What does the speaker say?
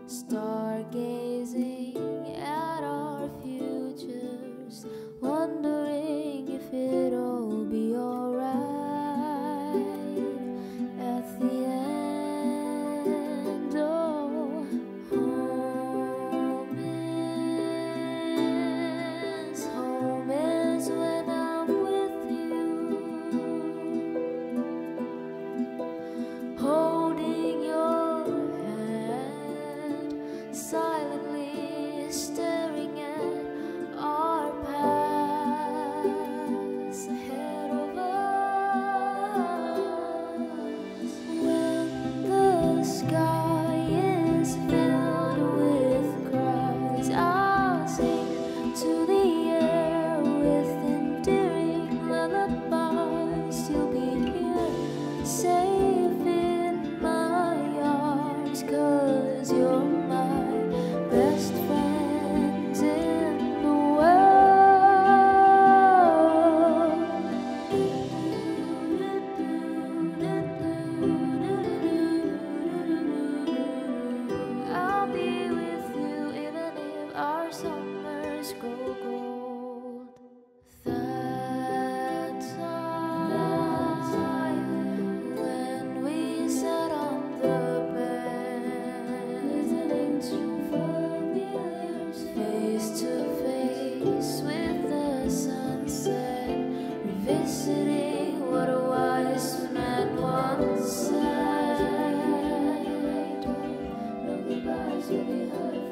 stargazing at our futures, wondering if it'll be alright at the end. Oh, home is when I'm with you, holding your hand, silently staring at our paths ahead of us. When the sky is filled with cries, I'll sing to the air with endearing lullabies. You'll be here, safe in my arms, 'cause you're my best friends in the world. I'll be with you even if our summers grow cold. That time when we sat on the bench, listening to familiars, face to face with the sunset, revisiting what a wise man once said. Lullabies will be heard